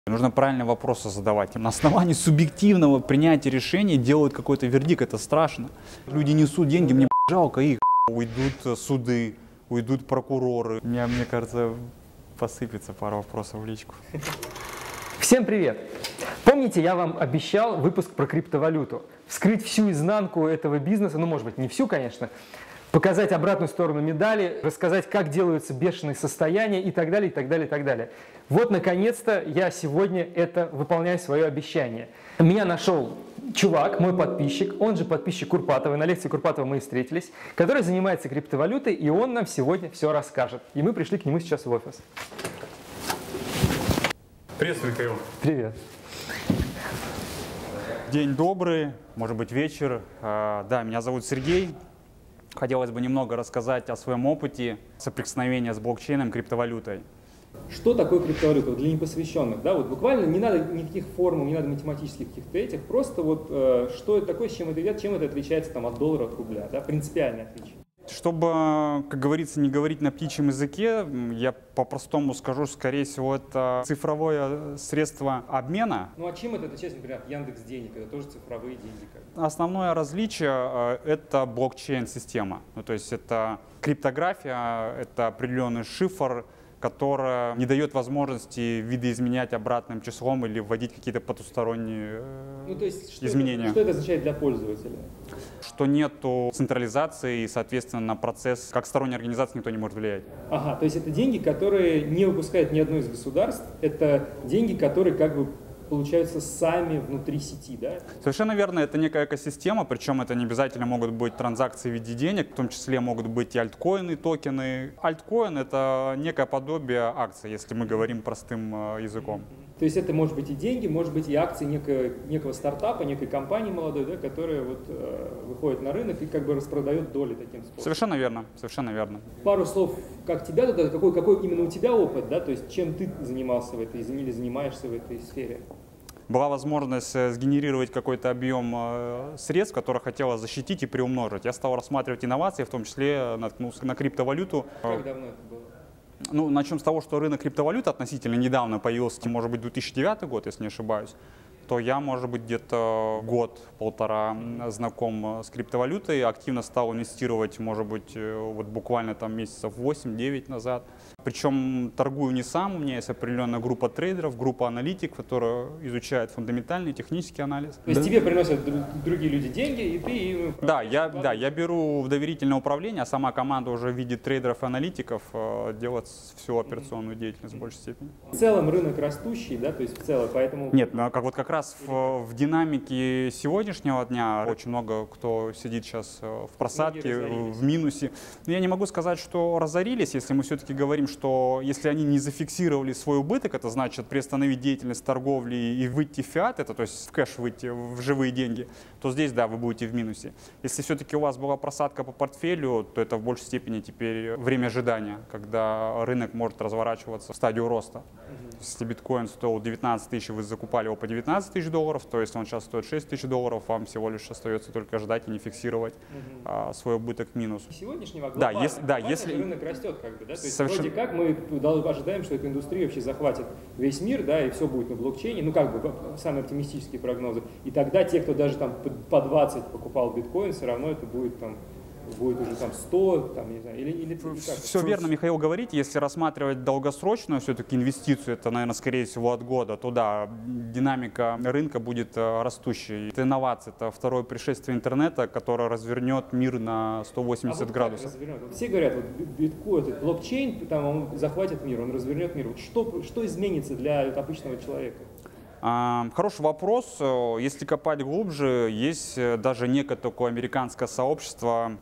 Нужно правильные вопросы задавать. На основании субъективного принятия решений делают какой-то вердикт, это страшно. Люди несут деньги, мне жалко их. Уйдут суды, уйдут прокуроры. Мне кажется, посыпется пара вопросов в личку. Всем привет! Помните, я вам обещал выпуск про криптовалюту? Вскрыть всю изнанку этого бизнеса, ну, может быть, не всю, конечно, показать обратную сторону медали, рассказать, как делаются бешеные состояния и так далее, и так далее, и так далее. Вот, наконец-то, я сегодня выполняю свое обещание. Меня нашел чувак, мой подписчик, он же подписчик Курпатова, на лекции Курпатова мы и встретились, который занимается криптовалютой, и он нам сегодня все расскажет. И мы пришли к нему сейчас в офис. Привет, Михаил. Привет. День добрый, может быть, вечер. Да, меня зовут Сергей. Хотелось бы немного рассказать о своем опыте соприкосновения с блокчейном, криптовалютой. Что такое криптовалюта для непосвященных? Да, вот буквально не надо никаких формул, не надо математических каких-то этих, просто вот что это такое, чем это отличается там, от доллара, от рубля, да, принципиальное отличие. Чтобы, как говорится, не говорить на птичьем языке, я по-простому скажу, скорее всего, это цифровое средство обмена. Ну а чем это отличается, например, от Яндекс.Денег? Это тоже цифровые деньги. Основное различие – это блокчейн-система. Ну, то есть это криптография, это определенный шифр, которая не дает возможности видоизменять обратным числом или вводить какие-то потусторонние изменения. Что это означает для пользователя? Что нету централизации и, соответственно, на процесс, как сторонняя организация, никто не может влиять. Ага, то есть это деньги, которые не выпускает ни одно из государств, это деньги, которые как бы получаются сами внутри сети, да? Совершенно верно, это некая экосистема, причем это не обязательно могут быть транзакции в виде денег, в том числе могут быть и альткоины, токены. Альткоин — это некое подобие акций, если мы говорим простым языком. То есть это может быть и деньги, может быть и акции некого стартапа, некой компании молодой, да, которая вот, выходит на рынок и как бы распродает доли таким способом. Совершенно верно, совершенно верно. Пару слов, как тебя туда, какой именно у тебя опыт, да, то есть чем ты занимался в этой или занимаешься в этой сфере? Была возможность сгенерировать какой-то объем средств, которые хотела защитить и приумножить. Я стал рассматривать инновации, в том числе наткнулся на криптовалюту. Как давно это было? Ну, начнем с того, что рынок криптовалют относительно недавно появился, может быть, 2009 год, если не ошибаюсь, то я, может быть, где-то год-полтора знаком с криптовалютой, активно стал инвестировать, может быть, вот буквально там месяцев 8-9 назад. Причем торгую не сам, у меня есть определенная группа трейдеров, группа аналитик, которая изучает фундаментальный технический анализ. То есть тебе приносят другие люди деньги, и ты им... Да, я беру в доверительное управление, а сама команда уже в виде трейдеров и аналитиков делает всю операционную деятельность в большей степени. В целом рынок растущий, да, то есть в целом, поэтому... Нет, ну, как раз в динамике сегодняшнего дня очень много кто сидит сейчас в просадке, в минусе. Но я не могу сказать, что разорились, если мы все-таки говорим, что если они не зафиксировали свой убыток, это значит приостановить деятельность торговли и выйти в фиат, это то есть в кэш выйти, в живые деньги, то здесь, да, вы будете в минусе. Если все-таки у вас была просадка по портфелю, то это в большей степени теперь время ожидания, когда рынок может разворачиваться в стадию роста. Если биткоин стоил 19 тысяч, вы закупали его по 19 тысяч долларов, то если он сейчас стоит 6 тысяч долларов, вам всего лишь остается только ждать и не фиксировать свой убыток в минус. Сегодняшнего если рынок растет, как бы, да? То есть вроде как мы ожидаем, что эта индустрия вообще захватит весь мир, да, и все будет на блокчейне, ну как бы самые оптимистические прогнозы. И тогда те, кто даже там по 20 покупал биткоин, все равно это будет там будет уже там 100, там, не знаю, или как? Все верно, Михаил, говорит. Если рассматривать долгосрочную все-таки инвестицию, это, наверное, скорее всего от года, то да, динамика рынка будет растущей. Это инновация, это второе пришествие интернета, которое развернет мир на 180 градусов. Все говорят, вот биткоин, этот блокчейн, там, он захватит мир, он развернет мир. Вот что изменится для обычного человека? Хороший вопрос. Если копать глубже, есть даже некое такое американское сообщество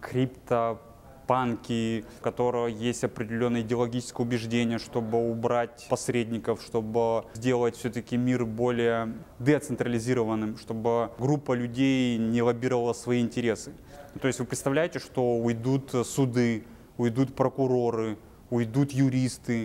криптопанки, в котором есть определенное идеологическое убеждение, чтобы убрать посредников, чтобы сделать все-таки мир более децентрализированным, чтобы группа людей не лоббировала свои интересы. То есть вы представляете, что уйдут суды, уйдут прокуроры, уйдут юристы.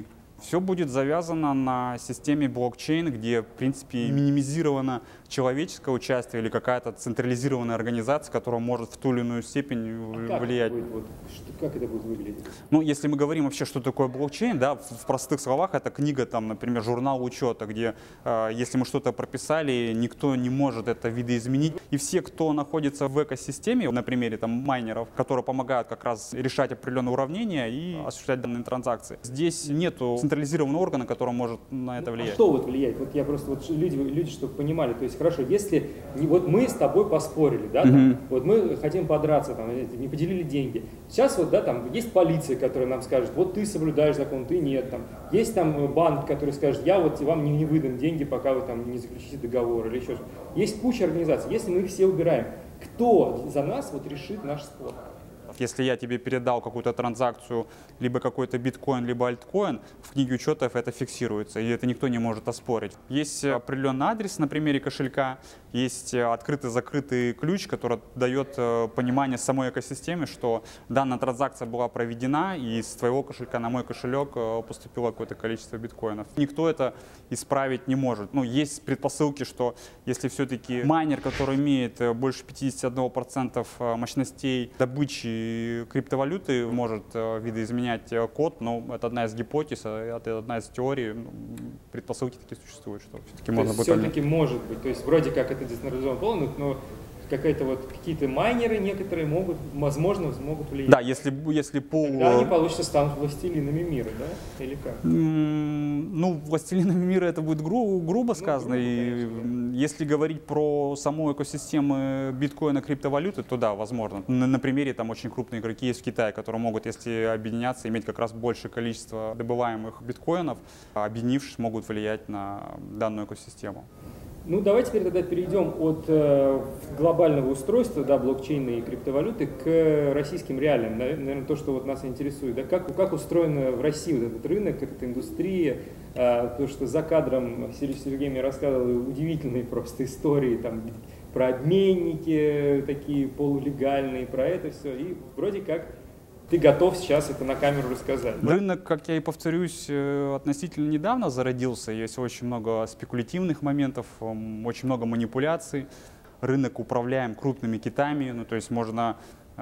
Все будет завязано на системе блокчейн, где, в принципе, минимизировано человеческое участие или какая-то централизированная организация, которая может в ту или иную степень влиять. Как это будет выглядеть? Ну, если мы говорим вообще, что такое блокчейн, да, в простых словах, это книга, там, например, журнал учета, где, если мы что-то прописали, никто не может это видоизменить. И все, кто находится в экосистеме, на примере там, майнеров, которые помогают как раз решать определенные уравнения и осуществлять данные транзакции. Здесь нету централизированного органа, который может на это влиять. А что вот влияет? Вот я просто, вот люди чтобы понимали, то есть хорошо, если вот мы с тобой поспорили, да, там, вот мы хотим подраться, там, не поделили деньги. Сейчас вот, да, там есть полиция, которая нам скажет, вот ты соблюдаешь закон, ты нет, там. Есть там банк, который скажет, я вот вам не выдам деньги, пока вы там не заключите договор или еще что-то. Есть куча организаций. Если мы их все убираем, кто за нас вот решит наш спор? Если я тебе передал какую-то транзакцию, либо какой-то биткоин, либо альткоин, в книге учетов это фиксируется, и это никто не может оспорить. Есть определенный адрес на примере кошелька, есть открытый-закрытый ключ, который дает понимание самой экосистеме, что данная транзакция была проведена, и с твоего кошелька на мой кошелек поступило какое-то количество биткоинов. Никто это исправить не может. Ну, есть предпосылки, что если все-таки майнер, который имеет больше 51% мощностей добычи криптовалюты, может видоизменять код, но это одна из гипотез, это одна из теорий. Предпосылки такие существуют, что все-таки можно будет. Все-таки может быть. То есть вроде как это децентрализован полностью, но какие-то майнеры некоторые возможно, могут влиять. Да, если пул... Тогда они, получится, станут властелинами мира, да? Или как? Ну, властелинами мира это будет грубо сказано. И если говорить про саму экосистему биткоина, криптовалюты, то да, возможно. На примере там очень крупные игроки есть в Китае, которые могут, если объединяться, иметь как раз большее количество добываемых биткоинов, объединившись, могут влиять на данную экосистему. Ну, давайте теперь тогда перейдем от глобального устройства, да, блокчейна и криптовалюты к российским реалиям. Наверное, то, что вот нас интересует. Да, как устроен в России вот этот рынок, эта индустрия, то, что за кадром Сергей мне рассказывал удивительные просто истории там, про обменники такие полулегальные, про это все. И вроде как ты готов сейчас это на камеру рассказать. Да? Рынок, как я и повторюсь, относительно недавно зародился. Есть очень много спекулятивных моментов, очень много манипуляций. Рынок управляем крупными китами, ну, то есть можно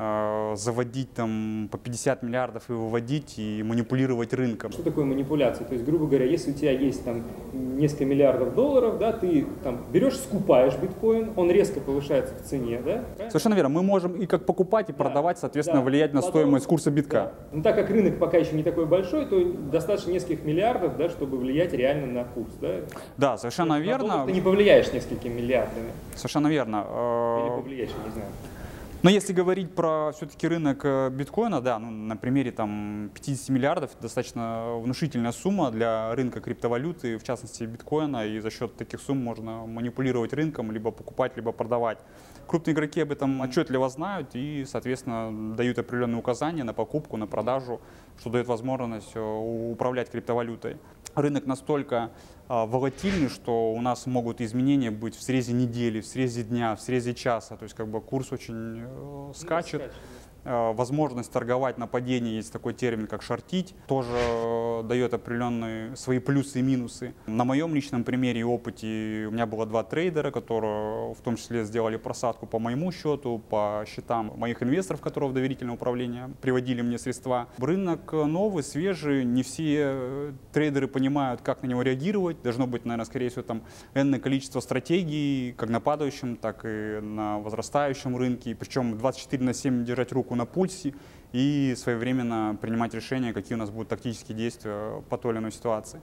заводить там по 50 миллиардов и выводить, и манипулировать рынком. Что такое манипуляция? То есть, грубо говоря, если у тебя есть там несколько миллиардов долларов, да, ты там берешь, скупаешь биткоин, он резко повышается в цене, да? Совершенно верно. Мы можем и как покупать, и продавать, соответственно, влиять на стоимость курса битка. Да. Но так как рынок пока еще не такой большой, то достаточно нескольких миллиардов, да, чтобы влиять реально на курс, да? Да, совершенно верно. Ты не повлияешь несколькими миллиардами. Совершенно верно. Или повлияешь, я не знаю. Но если говорить про все-таки рынок биткоина, да, ну, на примере там 50 миллиардов достаточно внушительная сумма для рынка криптовалюты, в частности биткоина, и за счет таких сумм можно манипулировать рынком, либо покупать, либо продавать. Крупные игроки об этом отчетливо знают и, соответственно, дают определенные указания на покупку, на продажу, что дает возможность управлять криптовалютой. Рынок настолько волатильный, что у нас могут изменения быть в срезе недели, в срезе дня, в срезе часа. То есть как бы курс очень скачет. Возможность торговать на падении, есть такой термин, как шортить, тоже дает определенные свои плюсы и минусы. На моем личном примере и опыте у меня было 2 трейдера, которые в том числе сделали просадку по моему счету, по счетам моих инвесторов, которые в доверительное управление приводили мне средства. Рынок новый, свежий, не все трейдеры понимают, как на него реагировать. Должно быть, наверное, скорее всего, там энное количество стратегий, как на падающем, так и на возрастающем рынке. Причем 24/7 держать руку на пульсе и своевременно принимать решения, какие у нас будут тактические действия по той или иной ситуации.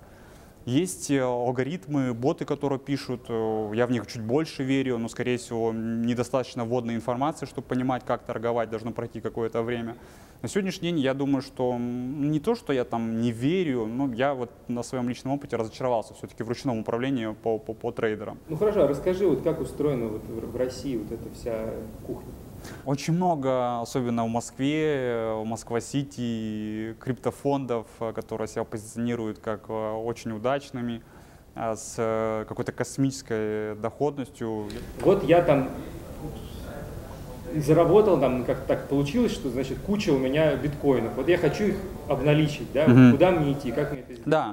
Есть алгоритмы, боты, которые пишут, я в них чуть больше верю, но, скорее всего, недостаточно вводной информации, чтобы понимать, как торговать, должно пройти какое-то время. На сегодняшний день я думаю, что не то, что я там не верю, но я вот на своем личном опыте разочаровался все-таки в ручном управлении по трейдерам. Ну хорошо, расскажи, вот как устроена вот в России вот эта вся кухня? Очень много, особенно в Москве, в Москва-Сити, криптофондов, которые себя позиционируют как очень удачными, с какой-то космической доходностью. Вот я там заработал, там как так получилось, что, значит, куча у меня биткоинов. Вот я хочу их обналичить, да? Куда мне идти, как мне это сделать? Да.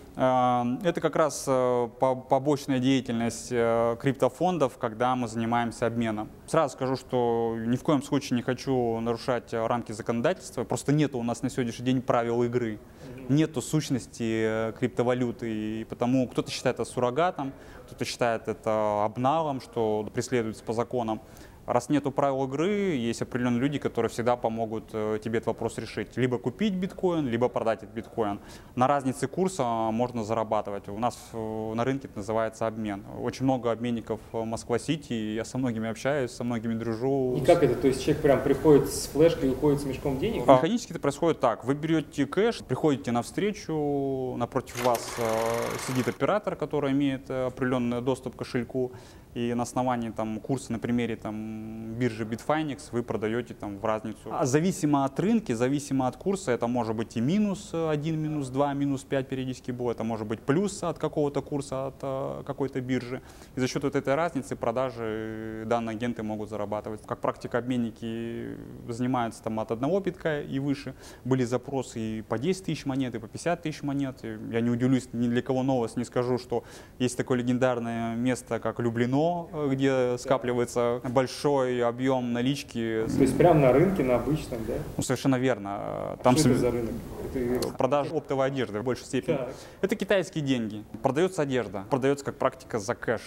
Это как раз побочная деятельность криптофондов, когда мы занимаемся обменом. Сразу скажу, что ни в коем случае не хочу нарушать рамки законодательства. Просто нет у нас на сегодняшний день правил игры. Нету сущности криптовалюты. И потому кто-то считает это суррогатом, кто-то считает это обналом, что преследуется по законам. Раз нету правил игры, есть определенные люди, которые всегда помогут тебе этот вопрос решить. Либо купить биткоин, либо продать этот биткоин. На разнице курса можно зарабатывать. У нас на рынке это называется обмен. Очень много обменников в Москва-Сити, я со многими общаюсь, со многими дружу. И как это? То есть человек прям приходит с флешкой и уходит с мешком денег? Механически это происходит так. Вы берете кэш, приходите на встречу, напротив вас сидит оператор, который имеет определенный доступ к кошельку. И на основании курса, на примере биржи Bitfinex, вы продаете в разницу. А зависимо от рынка, зависимо от курса, это может быть и минус 1, минус 2, минус 5 периодически было, это может быть плюс от какого-то курса, от какой-то биржи. И за счет вот этой разницы продажи данные агенты могут зарабатывать. Как практика, обменники занимаются от 1 битка и выше. Были запросы и по 10 тысяч монет, и по 50 тысяч монет. И я не удивлюсь, ни для кого новость не скажу, что есть такое легендарное место, как Люблино, где скапливается большой объем налички. То есть прямо на рынке, на обычном, да? Ну, совершенно верно. Там что это за рынок? Продажа оптовой одежды в большей степени. Так. Это китайские деньги. Продается одежда. Продается как практика за кэш,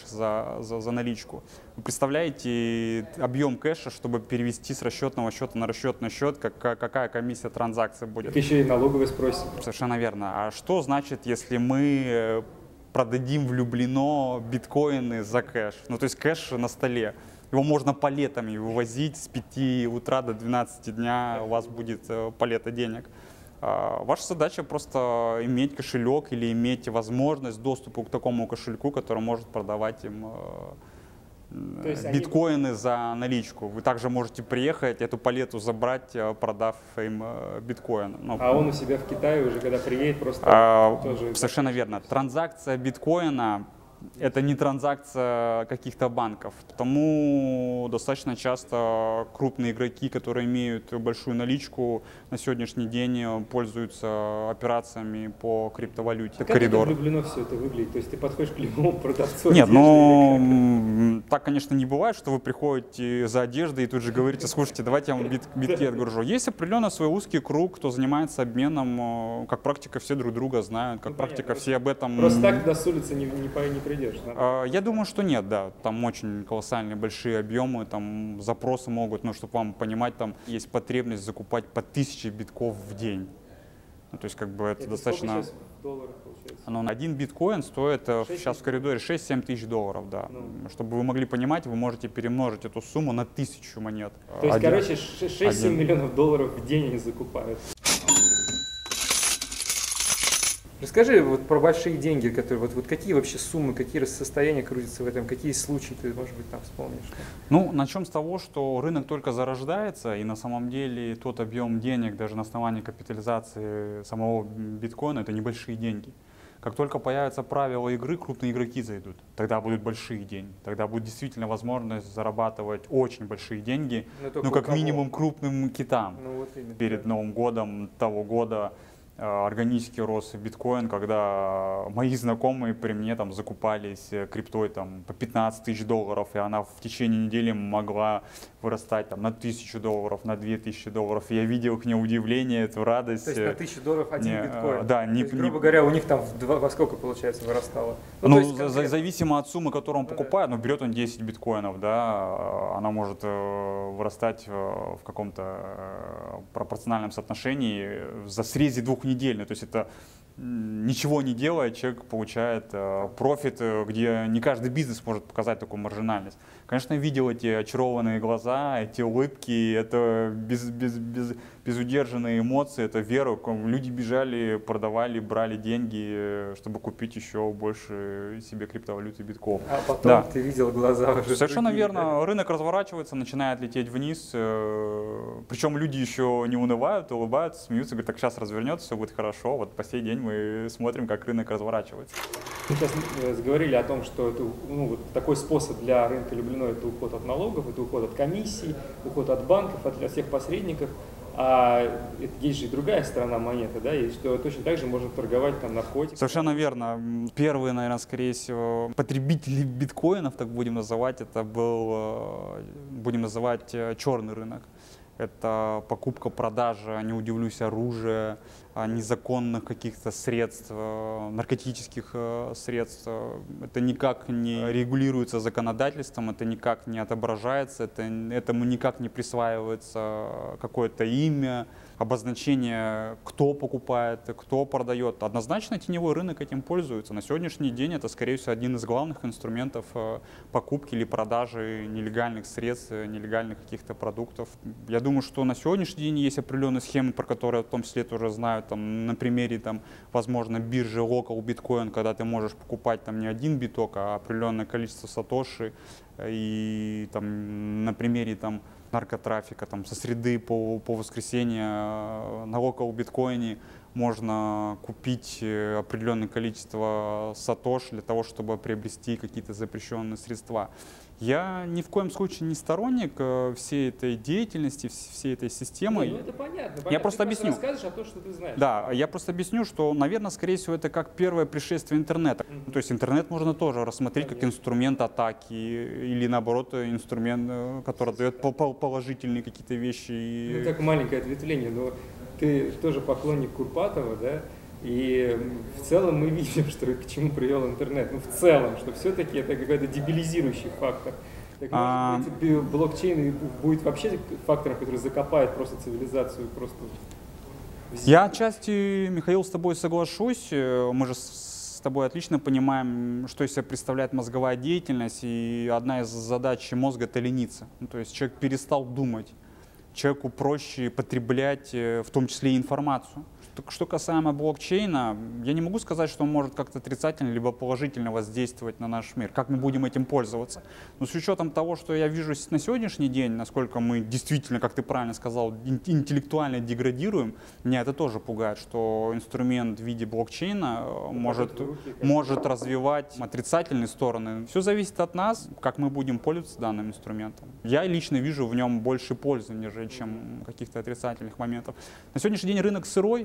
за наличку. Вы представляете объем кэша, чтобы перевести с расчетного счета на расчетный счет, какая комиссия транзакции будет? Так еще и налоговый спросит. Совершенно верно. А что значит, если мы продадим в Люблино биткоины за кэш? Ну, то есть кэш на столе. Его можно палетами вывозить с 5 утра до 12 дня, у вас будет палета денег. Ваша задача просто иметь кошелек или иметь возможность доступа к такому кошельку, который может продавать им биткоины за наличку. Вы также можете приехать, эту палету забрать, продав им биткоин. А он у себя в Китае уже, когда приедет, просто тоже... Совершенно верно. Транзакция биткоина — это не транзакция каких-то банков. Потому достаточно часто крупные игроки, которые имеют большую наличку, на сегодняшний день пользуются операциями по криптовалюте. Как это Люблино все это выглядит? То есть ты подходишь к любому продавцу? Нет, ну так, конечно, не бывает, что вы приходите за одеждой и тут же говорите: слушайте, давайте я вам битки отгружу. Есть определенно свой узкий круг, кто занимается обменом. Как практика, все друг друга знают, как практика, все об этом... Просто так туда с улицы не придешь. Я думаю, что нет, да. Там очень колоссальные большие объемы, там запросы могут, ну, чтобы вам понимать, там есть потребность закупать по 1000 битков в день. Ну, то есть, как бы это достаточно... Сейчас в долларах получается? Один биткоин стоит сейчас в коридоре 6-7 тысяч долларов, да. Чтобы вы могли понимать, вы можете перемножить эту сумму на 1000 монет. То есть, короче, 6-7 миллионов долларов в день они закупают. Расскажи вот про большие деньги, которые вот какие вообще суммы, какие состояния крутятся в этом, какие случаи ты, может быть, там вспомнишь? Ну, начнем с того, что рынок только зарождается, и на самом деле тот объем денег, даже на основании капитализации самого биткоина, это небольшие деньги. Как только появятся правила игры, крупные игроки зайдут. Тогда будут большие деньги. Тогда будет действительно возможность зарабатывать очень большие деньги, ну, как минимум крупным китам. Ну, вот именно, перед Новым годом того года органический рос биткоин, когда мои знакомые при мне закупались криптой по 15 тысяч долларов, и она в течение недели могла вырастать на 1000 долларов, на 2000 долларов. И я видел их удивление, эту радость. То есть на 1000 долларов один биткоин? Да. Грубо говоря, у них там во сколько, получается, вырастало? Зависимо от суммы, которую он покупает, берет он 10 биткоинов, да, она может вырастать в каком-то пропорциональном соотношении за срезе 2 недель. То есть это ничего не делая, человек получает профит, где не каждый бизнес может показать такую маржинальность. Конечно, я видел эти очарованные глаза, эти улыбки, это безудержанные эмоции, это вера. Люди бежали, продавали, брали деньги, чтобы купить еще больше себе криптовалюты, битков. А потом ты видел глаза уже. Совершенно верно. Рынок разворачивается, начинает лететь вниз. Причем люди еще не унывают, улыбаются, смеются, говорят: так сейчас развернется, все будет хорошо. Вот по сей день мы сидим и смотрим, как рынок разворачивается. Мы сейчас говорили о том, что это, вот такой способ для рынка Люблино – это уход от налогов, это уход от комиссий, уход от банков, от всех посредников. А есть же и другая сторона монеты, да, и что точно так же можно торговать там наркотиками. Совершенно верно. Первые, наверное, скорее всего, потребители биткоинов, так будем называть, это был, будем называть, черный рынок. Это покупка, продажа, не удивлюсь, оружия, незаконных каких-то средств, наркотических средств. Это никак не регулируется законодательством, это никак не отображается, этому никак не присваивается какое-то имя, обозначение, кто покупает, кто продает. Однозначно теневой рынок этим пользуется. На сегодняшний день это, скорее всего, один из главных инструментов покупки или продажи нелегальных средств, нелегальных каких-то продуктов. Я думаю, что на сегодняшний день есть определенные схемы, про которые в том числе тоже знают, там, на примере, там, возможно, биржи Local Bitcoin, когда ты можешь покупать там не один биток, а определенное количество сатоши, и там, на примере там, наркотрафика, там, со среды по воскресенье на Local Bitcoin можно купить определенное количество сатош для того, чтобы приобрести какие-то запрещенные средства. Я ни в коем случае не сторонник всей этой деятельности, всей этой системы. Ну это понятно. Я просто объясню. Ты расскажешь о том, что ты знаешь. Да, я просто объясню, что, наверное, скорее всего, это как первое пришествие интернета. То есть интернет можно тоже рассмотреть как инструмент атаки или, наоборот, инструмент, который дает положительные какие-то вещи. Ну, как маленькое ответвление, но ты тоже поклонник Курпатова, да? И в целом мы видим, что к чему привел интернет. Ну, в целом, что все-таки это какой-то дебилизирующий фактор. Так, может быть, блокчейн будет вообще фактором, который закопает просто цивилизацию просто в землю? Я отчасти, Михаил, с тобой соглашусь. Мы же с тобой отлично понимаем, что из себя представляет мозговая деятельность. И одна из задач мозга — это лениться. Ну, то есть человек перестал думать. Человеку проще потреблять, в том числе и информацию. Что касаемо блокчейна, я не могу сказать, что он может как-то отрицательно либо положительно воздействовать на наш мир, как мы будем этим пользоваться. Но с учетом того, что я вижу на сегодняшний день, насколько мы действительно, как ты правильно сказал, интеллектуально деградируем, меня это тоже пугает, что инструмент в виде блокчейна может развивать отрицательные стороны. Все зависит от нас, как мы будем пользоваться данным инструментом. Я лично вижу в нем больше пользы, нежели чем каких-то отрицательных моментов. На сегодняшний день рынок сырой.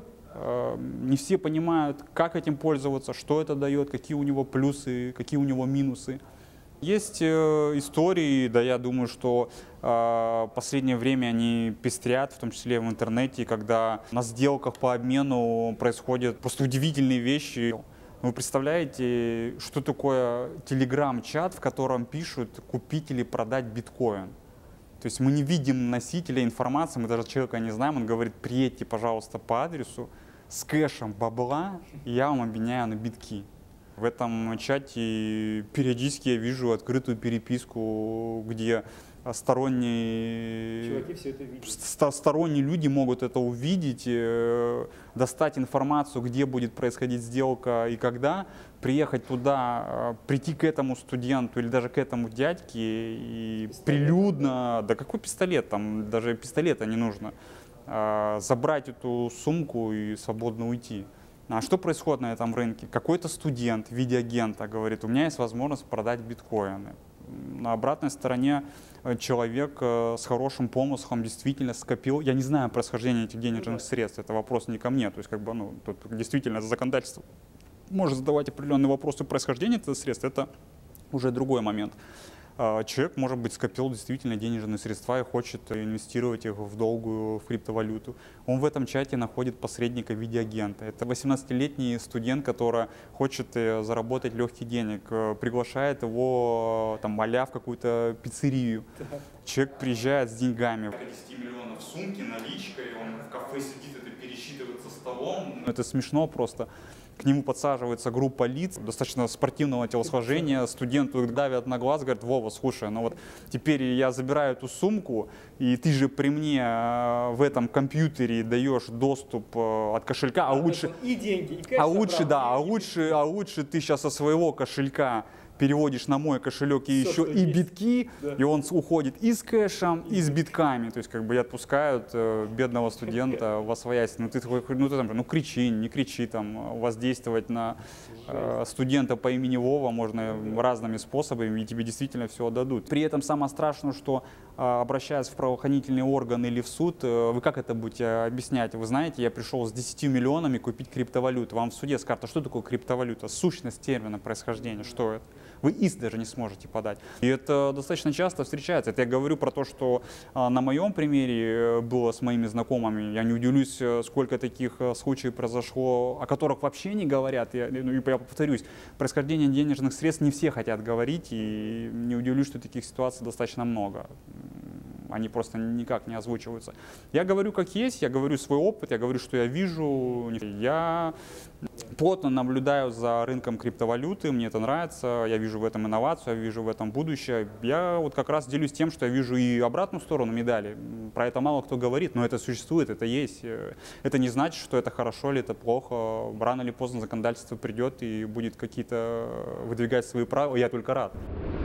Не все понимают, как этим пользоваться, что это дает, какие у него плюсы, какие у него минусы. Есть истории, да, я думаю, что в последнее время они пестрят, в том числе в интернете, когда на сделках по обмену происходят просто удивительные вещи. Вы представляете, что такое телеграм-чат, в котором пишут «купить или продать биткоин»? То есть мы не видим носителя информации, мы даже человека не знаем, он говорит: приедьте, пожалуйста, по адресу с кэшем бабла, и я вам обменяю на битки. В этом чате периодически я вижу открытую переписку, где сторонние люди могут это увидеть, достать информацию, где будет происходить сделка и когда, приехать туда, прийти к этому студенту или даже к этому дядьке и прилюдно, да какой пистолет, там даже пистолета не нужно, забрать эту сумку и свободно уйти. А что происходит на этом рынке? Какой-то студент в виде агента говорит: у меня есть возможность продать биткоины. На обратной стороне человек с хорошим помыслом действительно скопил. Я не знаю происхождения этих денежных средств, это вопрос не ко мне. То есть, как бы, ну, тут действительно законодательство может задавать определенные вопросы происхождения этих средств, это уже другой момент. Человек, может быть, скопил действительно денежные средства и хочет инвестировать их в долгую, в криптовалюту. Он в этом чате находит посредника в виде агента. Это 18-летний студент, который хочет заработать легкий денег, приглашает его там а-ля в какую-то пиццерию. Человек приезжает с деньгами. 10 миллионов в сумке, наличкой, он в кафе сидит, это пересчитывает со столом. Это смешно просто. К нему подсаживается группа лиц достаточно спортивного телосложения, студенту давят на глаз, говорят: Вова, слушай, ну вот теперь я забираю эту сумку, и ты же при мне в этом компьютере даешь доступ от кошелька, и деньги, и кэш лучше ты сейчас со своего кошелька переводишь на мой кошелек и еще и битки, и он уходит и с кэшем, и с битками. То есть как бы и отпускают бедного студента восвоясь. Ну ты там, кричи, не кричи, там, воздействовать на студента по имени Вова можно разными способами, и тебе действительно все отдадут. При этом самое страшное, что обращаясь в правоохранительные органы или в суд, вы как это будете объяснять? Вы знаете, я пришел с 10 миллионами купить криптовалюту. Вам в суде скажут, а что такое криптовалюта? Сущность термина происхождения, что это? Вы иск даже не сможете подать. И это достаточно часто встречается. Это я говорю про то, что на моем примере было с моими знакомыми. Я не удивлюсь, сколько таких случаев произошло, о которых вообще не говорят. Я повторюсь, происхождение денежных средств не все хотят говорить, и не удивлюсь, что таких ситуаций достаточно много. Они просто никак не озвучиваются. Я говорю как есть, я говорю свой опыт, я говорю, что я вижу. Я плотно наблюдаю за рынком криптовалюты, мне это нравится, я вижу в этом инновацию, я вижу в этом будущее. Я вот как раз делюсь тем, что я вижу и обратную сторону медали. Про это мало кто говорит, но это существует, это есть. Это не значит, что это хорошо или это плохо. Рано или поздно законодательство придет и будет какие-то выдвигать свои права, я только рад.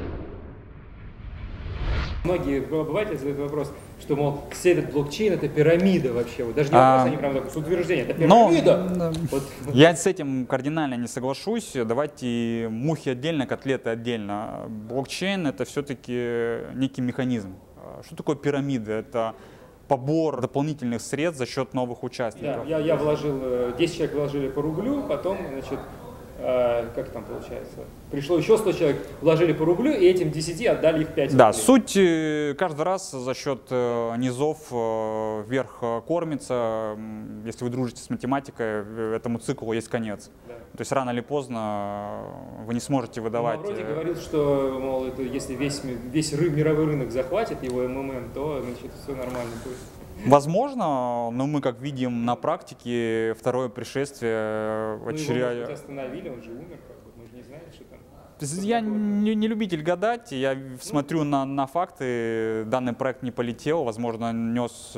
Многие обыватели задают вопрос, что, мол, все этот блокчейн — это пирамида вообще. Вот даже не вопрос, они прям такое утверждение, это пирамида. Вот. Я с этим кардинально не соглашусь. Давайте мухи отдельно, котлеты отдельно. Блокчейн — это все-таки некий механизм. Что такое пирамида? Это побор дополнительных средств за счет новых участников. Да, я вложил, 10 человек вложили по рублю, потом, значит, как там получается? Пришло еще 100 человек, вложили по рублю, и этим 10 отдали их 5 рублей. Да, суть каждый раз за счет низов вверх кормится. Если вы дружите с математикой, этому циклу есть конец. Да. То есть рано или поздно вы не сможете выдавать. Вроде говорил, что, мол, это, если весь мировой рынок захватит его МММ, то, значит, все нормально будет. Возможно, но мы, как видим на практике, второе пришествие очередное. Его остановили, он же умер, мы же не знаем, что там. Я не любитель гадать, я смотрю на факты. Данный проект не полетел, возможно, нес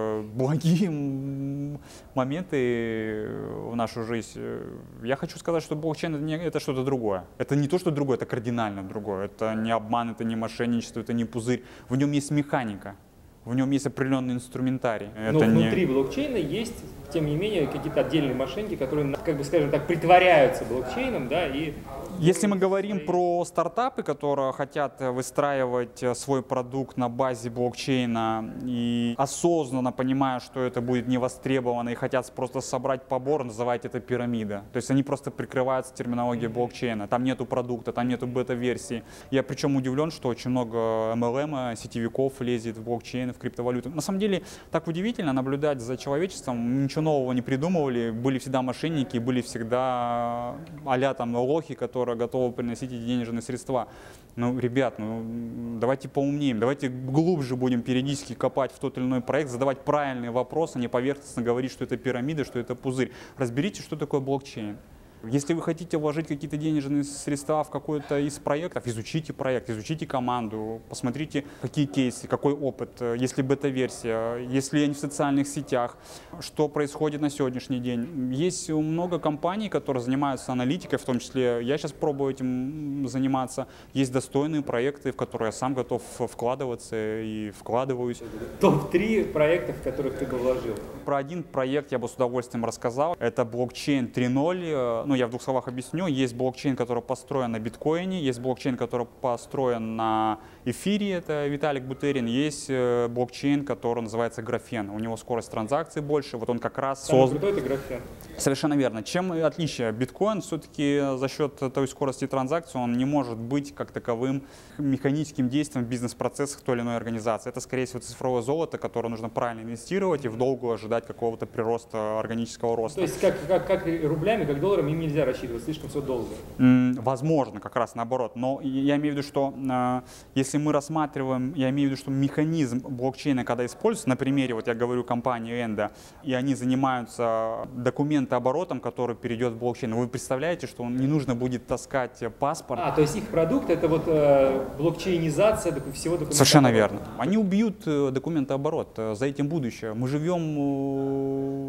благие моменты в нашу жизнь. Я хочу сказать, что блокчейн это что-то другое. Это не то, что другое, это кардинально другое. Это не обман, это не мошенничество, это не пузырь. В нем есть механика. В нем есть определенный инструментарий. Но внутри блокчейна есть, тем не менее, какие-то отдельные мошенники, которые, как бы, скажем так, притворяются блокчейном, да, и... Если мы говорим про стартапы, которые хотят выстраивать свой продукт на базе блокчейна и осознанно понимая, что это будет не востребовано и хотят просто собрать побор, называть это пирамида. То есть они просто прикрываются терминологией блокчейна. Там нету продукта, там нету бета-версии. Я причем удивлен, что очень много MLM, сетевиков лезет в блокчейн, в криптовалюту. На самом деле так удивительно наблюдать за человечеством. Ничего нового не придумывали. Были всегда мошенники, были всегда а-ля там лохи, которые готовы приносить эти денежные средства. Ну, ребят, давайте поумнеем, давайте глубже будем периодически копать в тот или иной проект, задавать правильные вопросы, а не поверхностно говорить, что это пирамида, что это пузырь. Разберите, что такое блокчейн. Если вы хотите вложить какие-то денежные средства в какой-то из проектов, изучите проект, изучите команду, посмотрите, какие кейсы, какой опыт, есть ли бета-версия, есть ли они в социальных сетях, что происходит на сегодняшний день. Есть много компаний, которые занимаются аналитикой, в том числе я сейчас пробую этим заниматься. Есть достойные проекты, в которые я сам готов вкладываться и вкладываюсь. Топ-3 проектов, в которых ты бы вложил? Про один проект я бы с удовольствием рассказал. Это блокчейн 3.0. Ну, я в двух словах объясню. Есть блокчейн, который построен на биткоине, есть блокчейн, который построен на эфире, это Виталик Бутерин, есть блокчейн, который называется графен. У него скорость транзакций больше, вот он как раз создан. Самый крутой — это графен. Совершенно верно. Чем отличие? Биткоин все-таки за счет той скорости транзакций он не может быть как таковым механическим действием в бизнес-процессах той или иной организации. Это, скорее всего, цифровое золото, которое нужно правильно инвестировать и в долгу ожидать какого-то прироста органического роста. То есть как рублями, как долларами им нельзя рассчитывать, слишком все долго? Возможно, как раз наоборот. Но я имею в виду, что если мы рассматриваем, я имею в виду, что механизм блокчейна, когда используется, на примере, вот я говорю, компании Enda, и они занимаются документооборотом, который перейдет в блокчейн. Вы представляете, что не нужно будет таскать паспорт? То есть их продукт — это вот блокчейнизация всего документооборота? Совершенно верно. Они убьют документооборот, за этим будущее. Мы живем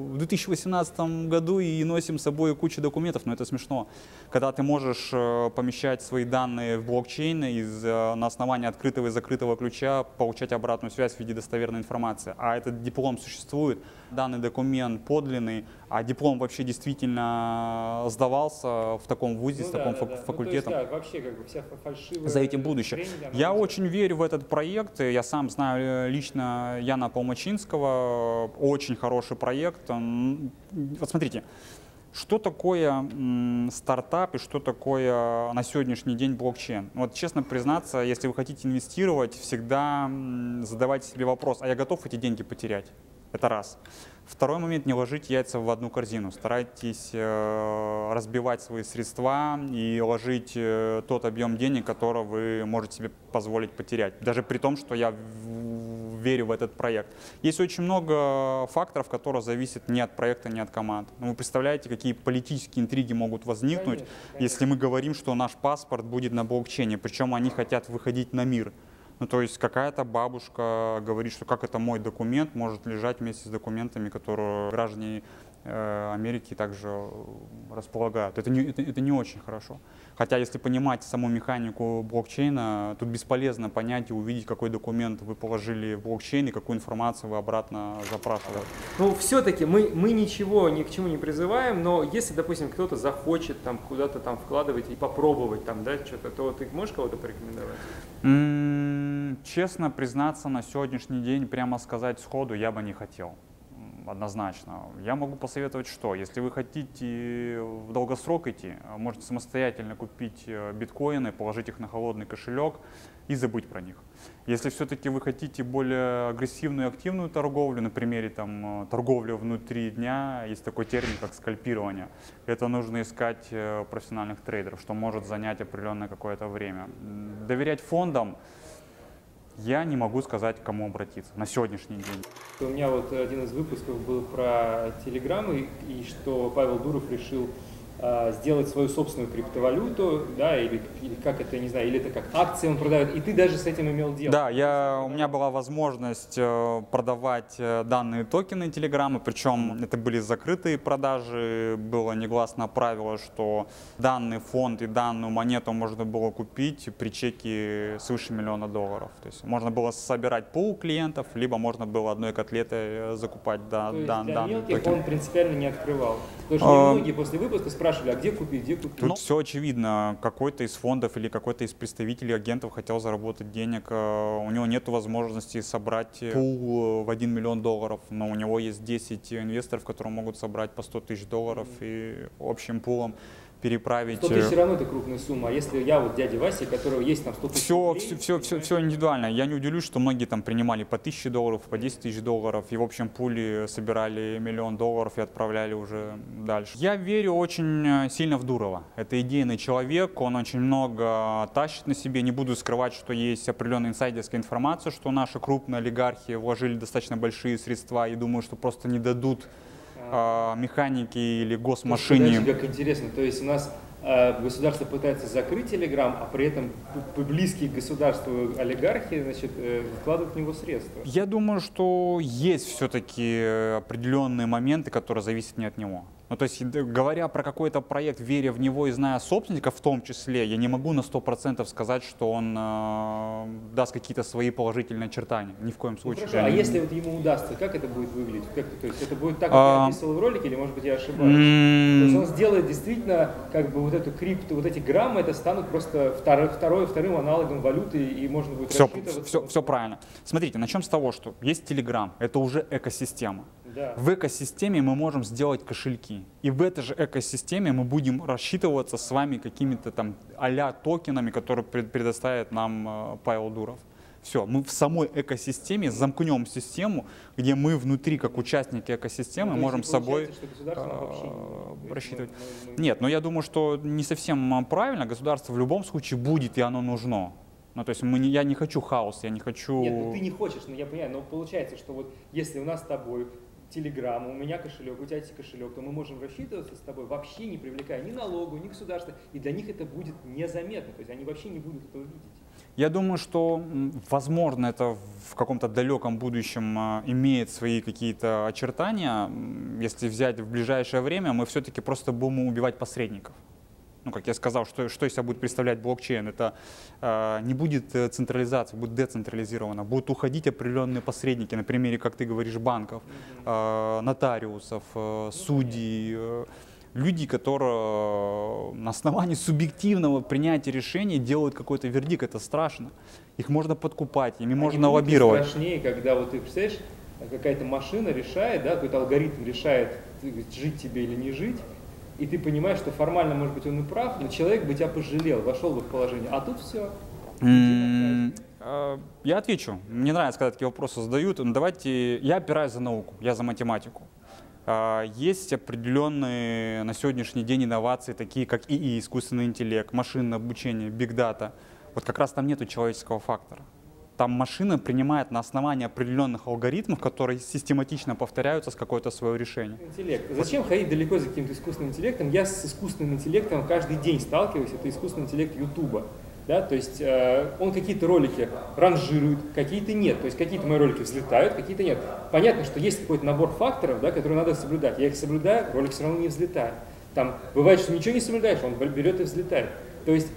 в 2018 году и носим с собой кучу документов, но это смешно. Когда ты можешь помещать свои данные в блокчейн на основании открытого и закрытого ключа, получать обратную связь в виде достоверной информации. А этот диплом существует, данный документ подлинный, а диплом вообще действительно сдавался в таком вузе, с таким факультетом. Ну, то есть, да, вообще как бы вся фальшивая... За этим будущее. Я очень верю в этот проект. Я сам знаю лично Яна Полмачинского. Очень хороший проект. Вот смотрите, что такое стартап и что такое на сегодняшний день блокчейн? Вот честно признаться, если вы хотите инвестировать, всегда задавайте себе вопрос, а я готов эти деньги потерять? Это раз. Второй момент, не ложите яйца в одну корзину. Старайтесь разбивать свои средства и ложить тот объем денег, который вы можете себе позволить потерять. Даже при том, что я верю в этот проект. Есть очень много факторов, которые зависят не от проекта, не от команд. Но вы представляете, какие политические интриги могут возникнуть, конечно. Если мы говорим, что наш паспорт будет на блокчейне, причем они хотят выходить на мир. Ну, то есть какая-то бабушка говорит, что как это мой документ может лежать вместе с документами, которые граждане Америки также располагают. Это не очень хорошо. Хотя, если понимать саму механику блокчейна, тут бесполезно понять и увидеть, какой документ вы положили в блокчейн и какую информацию вы обратно запрашиваете. Ну, все-таки мы ничего ни к чему не призываем, но если, допустим, кто-то захочет там куда-то там вкладывать и попробовать там, да, что-то, то ты можешь кого-то порекомендовать? Честно признаться, на сегодняшний день прямо сказать сходу я бы не хотел. Однозначно. Я могу посоветовать, что если вы хотите в долгосрок идти, можете самостоятельно купить биткоины, положить их на холодный кошелек и забыть про них. Если все-таки вы хотите более агрессивную и активную торговлю, на примере там, торговли внутри дня, есть такой термин, как скальпирование. Это нужно искать профессиональных трейдеров, что может занять определенное какое-то время. Доверять фондам я не могу сказать, к кому обратиться на сегодняшний день. У меня вот один из выпусков был про Telegram, и что Павел Дуров решил сделать свою собственную криптовалюту, да, или как это, не знаю, или это как акции он продает, и ты даже с этим имел дело. Да, у меня была возможность продавать данные токены Telegram, причем это были закрытые продажи, было негласное правило, что данный фонд и данную монету можно было купить при чеке свыше $1 миллиона. То есть можно было собирать пул клиентов, либо можно было одной котлетой закупать данные мелких он принципиально не открывал. Потому что многие после выпуска спрашивали, а где купить, где купить? Тут все очевидно. Какой-то из фондов или какой-то из представителей агентов хотел заработать денег. У него нет возможности собрать пул в $1 миллион, но у него есть 10 инвесторов, которые могут собрать по $100 тысяч и общим пулом переправить. 100 тысяч все равно это крупная сумма. А если я вот дядя Вася, у которого есть там 100 тысяч все индивидуально. Я не удивлюсь, что многие там принимали по $1000, по $10 тысяч, и в общем пуле собирали $1 миллион и отправляли уже дальше. Я верю очень сильно в Дурова. Это идейный человек, он очень много тащит на себе. Не буду скрывать, что есть определенная инсайдерская информация, что наши крупные олигархи вложили достаточно большие средства и думаю, что просто не дадут механики или госмашине. Знаете, как интересно, то есть у нас государство пытается закрыть Telegram, а при этом близкие к государству олигархи, значит, вкладывают в него средства. Я думаю, что есть все-таки определенные моменты, которые зависят не от него. Ну, то есть, говоря про какой-то проект, веря в него и зная собственника в том числе, я не могу на 100% сказать, что он даст какие-то свои положительные очертания. Ни в коем случае. Ну, хорошо, а если вот ему удастся, как это будет выглядеть? То есть это будет так, как я описывал в ролике, или, может быть, я ошибаюсь? То есть он сделает действительно, как бы вот эту крипту, вот эти граммы, это станут просто вторым аналогом валюты, и можно будет рассчитываться. Все правильно. Смотрите, начнем с того, что есть Telegram, это уже экосистема. Да. В экосистеме мы можем сделать кошельки. И в этой же экосистеме мы будем рассчитываться с вами какими-то там а-ля токенами, которые предоставит нам Павел Дуров. Все, мы в самой экосистеме замкнем систему, где мы внутри, как участники экосистемы, можем с собой рассчитывать. Нет, но я думаю, что не совсем правильно. Государство в любом случае будет, и оно нужно. Ну, то есть я не хочу хаос, я не хочу... Нет, ну ты не хочешь, но я понимаю, но получается, что вот если у нас с тобой Telegram, у меня кошелек, у тебя есть кошелек, то мы можем рассчитываться с тобой, вообще не привлекая ни налогу, ни государства, и для них это будет незаметно, то есть они вообще не будут этого видеть. Я думаю, что, возможно, это в каком-то далеком будущем имеет свои какие-то очертания. Если взять в ближайшее время, мы все-таки просто будем убивать посредников. Ну, как я сказал, что из себя будет представлять блокчейн, это не будет централизация, будет децентрализировано. Будут уходить определенные посредники, на примере, как ты говоришь, банков, нотариусов, судей. Люди, которые на основании субъективного принятия решений делают какой-то вердикт, это страшно. Их можно подкупать, ими можно лоббировать. Страшнее, когда вот ты представляешь, какая-то машина решает, да, какой-то алгоритм решает, жить тебе или не жить, и ты понимаешь, что формально, может быть, он и прав, но человек бы тебя пожалел, вошел бы в положение, а тут все. Я отвечу. Мне нравится, когда такие вопросы задают. Но давайте, я опираюсь за науку, я за математику. Есть определенные на сегодняшний день инновации, такие как ИИ, искусственный интеллект, машинное обучение, биг-дата. Вот как раз там нету человеческого фактора. Там машина принимает на основании определенных алгоритмов, которые систематично повторяются с какое-то свое решение. Интеллект. Зачем ходить далеко за каким-то искусственным интеллектом? Я с искусственным интеллектом каждый день сталкиваюсь, это искусственный интеллект Ютуба. Да, то есть он какие-то ролики ранжирует, какие-то нет. То есть какие-то мои ролики взлетают, какие-то нет. Понятно, что есть какой-то набор факторов, да, которые надо соблюдать. Я их соблюдаю, ролик все равно не взлетает. Там бывает, что ничего не соблюдаешь, он берет и взлетает. То есть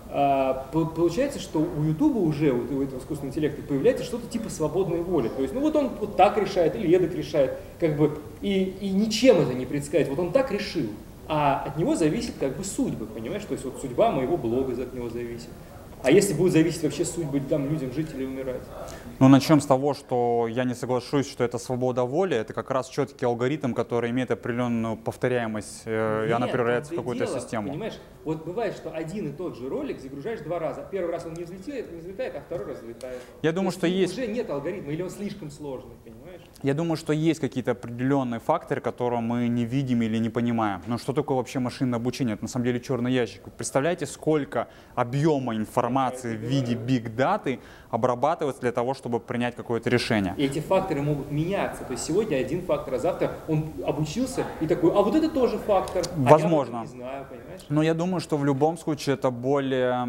получается, что у Ютуба уже, у этого искусственного интеллекта появляется что-то типа свободной воли. То есть, ну вот он вот так решает или эдак решает, как бы, и ничем это не предсказать. Вот он так решил. А от него зависит как бы судьба, понимаешь? То есть вот судьба моего блога от него зависит. А если будет зависеть вообще судьбы там людям жить или умирать? Ну, начнем с того, что я не соглашусь, что это свобода воли. Это как раз четкий алгоритм, который имеет определенную повторяемость, и она превращается в какую-то систему. Понимаешь, вот бывает, что один и тот же ролик загружаешь 2 раза. Первый раз он не взлетает, а второй раз взлетает. Я думаю, что есть... Уже нет алгоритма, или он слишком сложный, понимаешь? Я думаю, что есть какие-то определенные факторы, которые мы не видим или не понимаем. Но что такое вообще машинное обучение? Это на самом деле черный ящик. Вы представляете, сколько объема информации в виде биг-даты обрабатывается для того, чтобы принять какое-то решение. И эти факторы могут меняться. То есть сегодня один фактор, а завтра он обучился и такой, а вот это тоже фактор. Возможно. Я не знаю, понимаешь? Но я думаю, что в любом случае это более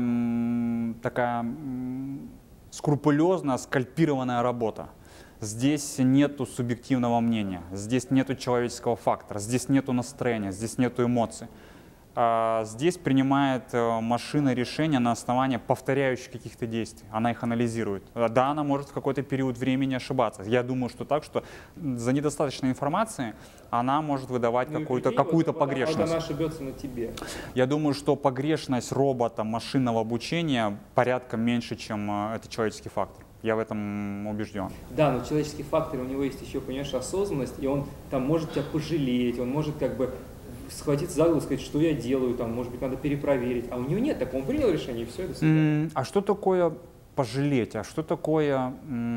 такая скрупулезная, скальпированная работа. Здесь нету субъективного мнения, здесь нету человеческого фактора, здесь нету настроения, здесь нету эмоций. Здесь принимает машина решения на основании повторяющих каких-то действий. Она их анализирует. Да, она может в какой-то период времени ошибаться. Я думаю, что так, что за недостаточной информации она может выдавать какую-то погрешность. Вот она ошибется на тебе. Я думаю, что погрешность робота машинного обучения порядка меньше, чем это человеческий фактор. Я в этом убежден. Да, но человеческий фактор, у него есть еще, понимаешь, осознанность, и он там может тебя пожалеть, он может как бы схватиться за голову и сказать, что я делаю, там, может быть, надо перепроверить. А у него нет такого, он принял решение, и все, до свидания. А что такое пожалеть? А что такое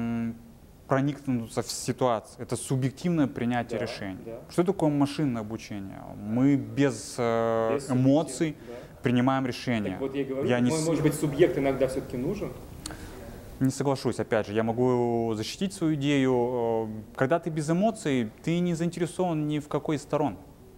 проникнуться в ситуацию? Это субъективное принятие решений. Да. Что такое машинное обучение? Мы без эмоций принимаем решения. Так вот я говорю, может быть, субъект иногда все-таки нужен? Не соглашусь, опять же, я могу защитить свою идею. Когда ты без эмоций, ты не заинтересован ни в какой из сторон.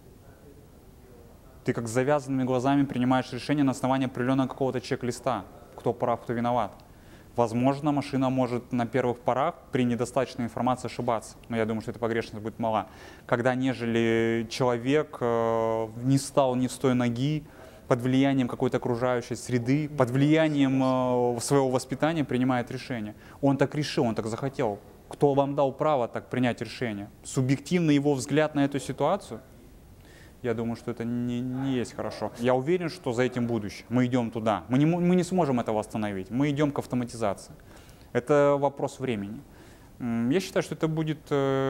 Ты как с завязанными глазами принимаешь решение на основании определенного какого-то чек-листа, кто прав, кто виноват. Возможно, машина может на первых порах при недостаточной информации ошибаться, но я думаю, что эта погрешность будет мала. Когда нежели человек не встал ни с той ноги, под влиянием какой-то окружающей среды, под влиянием своего воспитания принимает решение. Он так решил, он так захотел. Кто вам дал право так принять решение? Субъективно его взгляд на эту ситуацию? Я думаю, что это не есть хорошо. Я уверен, что за этим будущее. Мы идем туда. Мы не сможем этого остановить. Мы идем к автоматизации. Это вопрос времени. Я считаю, что это будет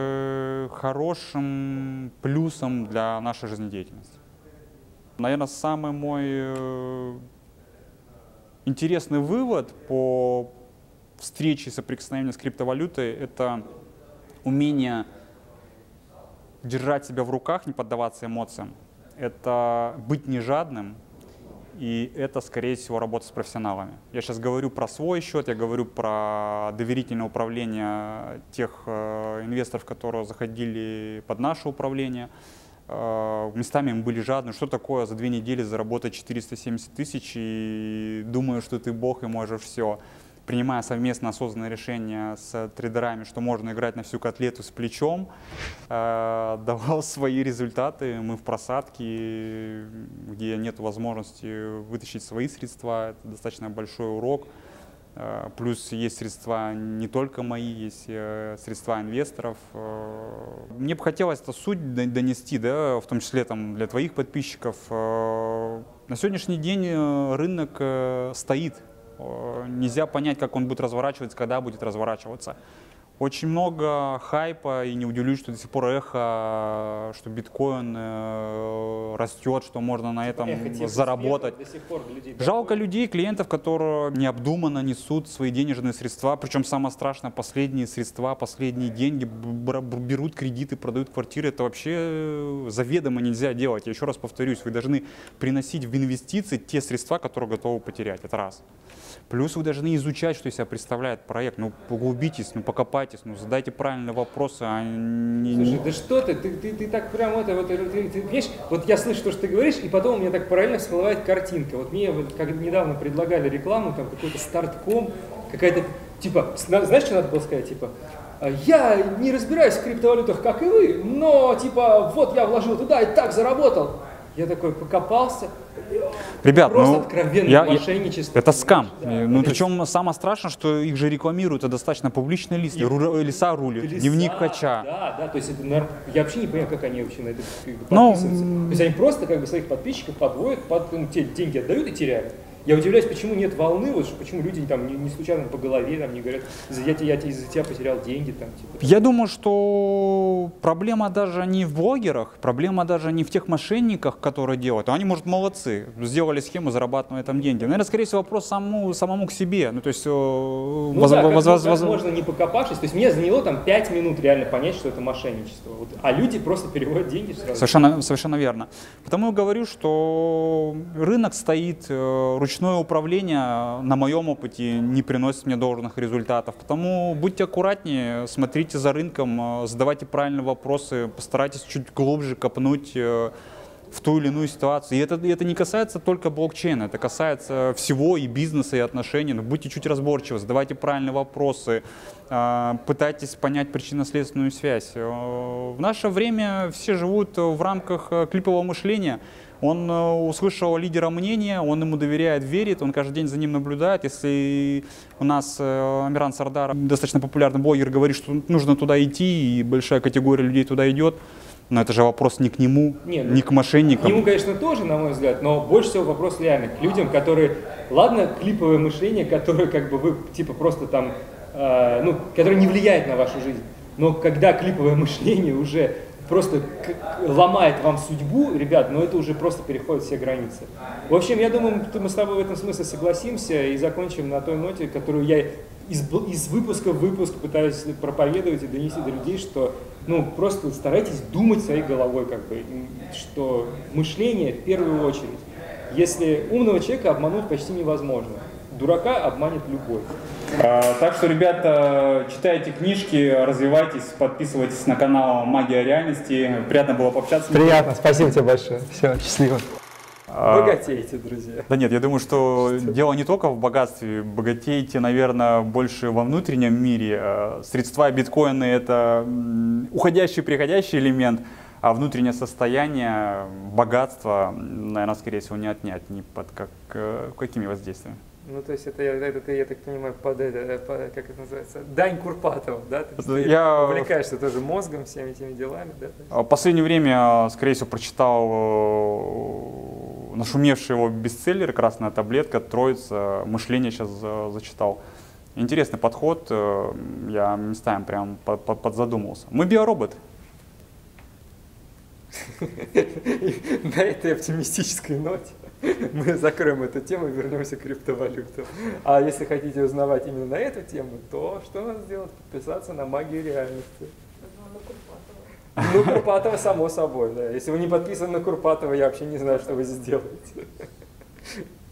хорошим плюсом для нашей жизнедеятельности. Наверное, самый мой интересный вывод по встрече и соприкосновению с криптовалютой — это умение держать себя в руках, не поддаваться эмоциям. Это быть не жадным, и это, скорее всего, работа с профессионалами. Я сейчас говорю про свой счет, я говорю про доверительное управление тех инвесторов, которые заходили под наше управление. местами мы были жадны. Что такое за 2 недели заработать 470 тысяч и думаю, что ты бог и можешь все. Принимая совместно осознанное решение с трейдерами, что можно играть на всю котлету с плечом, давал свои результаты. Мы в просадке, где нет возможности вытащить свои средства. Это достаточно большой урок. Плюс есть средства не только мои, есть средства инвесторов. Мне бы хотелось эту суть донести, да, в том числе там, для твоих подписчиков. На сегодняшний день рынок стоит. Нельзя понять, как он будет разворачиваться, когда будет разворачиваться. Очень много хайпа, и не удивлюсь, что до сих пор эхо, что биткоин растет, что можно на этом заработать. Жалко людей, клиентов, которые необдуманно несут свои денежные средства, причем самое страшное, последние средства, последние деньги, берут кредиты, продают квартиры. Это вообще заведомо нельзя делать. Я еще раз повторюсь, вы должны приносить в инвестиции те средства, которые готовы потерять. Это раз. Плюс вы должны изучать, что из себя представляет проект. Ну, поглубитесь, ну, покопайтесь, ну, задайте правильные вопросы. Слушай, да что ты так прям ты видишь, вот я слышу то, что ты говоришь, и потом у меня так параллельно всплывает картинка. Вот мне как недавно предлагали рекламу, там какой-то стартком, какая-то, типа, знаешь, что надо было сказать, типа, я не разбираюсь в криптовалютах, как и вы, но, типа, вот я вложил туда и так заработал. Я такой покопался. Ребят, просто откровенное мошенничество. Это скам. Да, ну, причем самое страшное, что их же рекламируют, это достаточно публичные листы. Лиса рулит, дневник Хача. Да, то есть это, я вообще не понимаю, как они вообще на это подписываются. То есть они просто как бы своих подписчиков подводят, те деньги отдают и теряют. Я удивляюсь, почему нет волны, вот, почему люди там не случайно по голове там, не говорят, я из-за тебя потерял деньги. Там, типа. Я думаю, что проблема даже не в блогерах, проблема даже не в тех мошенниках, которые делают. Они, может, молодцы, сделали схему, зарабатывают на этом деньги. Наверное, скорее всего, вопрос самому к себе. Ну, то есть, можно не покопавшись. То есть мне заняло там 5 минут реально понять, что это мошенничество. Вот, а люди просто переводят деньги сразу. Совершенно верно. Потому я говорю, что рынок стоит, ручное управление, на моем опыте, не приносит мне должных результатов. Потому будьте аккуратнее, смотрите за рынком, задавайте правильные вопросы, постарайтесь чуть глубже копнуть в ту или иную ситуацию. И это не касается только блокчейна, это касается всего, и бизнеса, и отношений. Но будьте чуть разборчивы, задавайте правильные вопросы, пытайтесь понять причинно-следственную связь. В наше время все живут в рамках клипового мышления. Он услышал лидера мнения, он ему доверяет, верит, он каждый день за ним наблюдает. Если у нас Амиран Сардар, достаточно популярный блогер, говорит, что нужно туда идти, и большая категория людей туда идет, но это же вопрос не к нему, не к мошенникам. К нему, конечно, тоже, на мой взгляд, но больше всего вопрос реально к людям, которые, ладно, клиповое мышление, которое как бы вы типа просто там, которое не влияет на вашу жизнь, но когда клиповое мышление уже просто ломает вам судьбу, ребят, но это уже просто переходит все границы. В общем, я думаю, мы с тобой в этом смысле согласимся и закончим на той ноте, которую я из выпуска в выпуск пытаюсь проповедовать и донести до людей, что просто старайтесь думать своей головой, как бы, что мышление в первую очередь. Если умного человека обмануть почти невозможно, дурака обманет любой. Так что, ребята, читайте книжки, развивайтесь, подписывайтесь на канал «Магия реальности». Приятно было пообщаться. Приятно, спасибо тебе большое. Все, счастливо. Богатейте, друзья. Да нет, я думаю, что дело не только в богатстве. Богатейте, наверное, больше во внутреннем мире. Средства биткоина — это уходящий и приходящий элемент, а внутреннее состояние, богатство, наверное, скорее всего, не отнять ни под какими воздействиями. Ну, то есть это я так понимаю, как это называется, дань Курпатова, да? Ты увлекаешься тоже мозгом, всеми этими делами, да? В последнее время, скорее всего, прочитал нашумевший его бестселлер «Красная таблетка», «Троица», «Мышление» сейчас зачитал. Интересный подход, я местами прям подзадумался. Мы биороботы. На этой оптимистической ноте мы закроем эту тему и вернемся к криптовалютам. А если хотите узнавать именно на эту тему, то что надо сделать? Подписаться на «Магию реальности». Ну, Курпатова, само собой, да. Если вы не подписаны на Курпатова, я вообще не знаю, что вы здесь делаете.